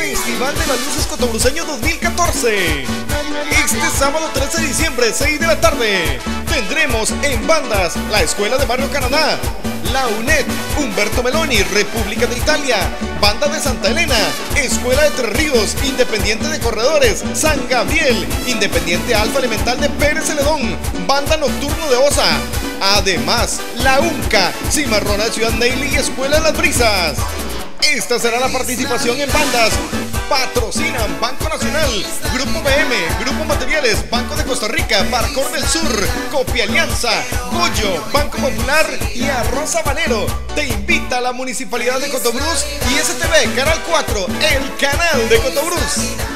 Festival de las Luces Cotobruceño 2014. Este sábado 13 de diciembre, 6 de la tarde, tendremos en bandas la Escuela de Barrio Canadá, la UNED, Humberto Meloni, República de Italia, Banda de Santa Elena, Escuela de Tres Ríos, Independiente de Corredores, San Gabriel, Independiente Alfa Elemental de Pérez Celedón, Banda Nocturno de Osa. Además, la UNCA, Cimarrona de Ciudad Neily y Escuela de las Brisas. Esta será la participación en bandas. Patrocinan Banco Nacional, Grupo BM, Grupo Materiales, Banco de Costa Rica, Barcor del Sur, Copia Alianza, Goyo, Banco Popular y Arroz Habanero. Te invita a la Municipalidad de Cotobruz y STV Canal 4, el canal de Cotobruz.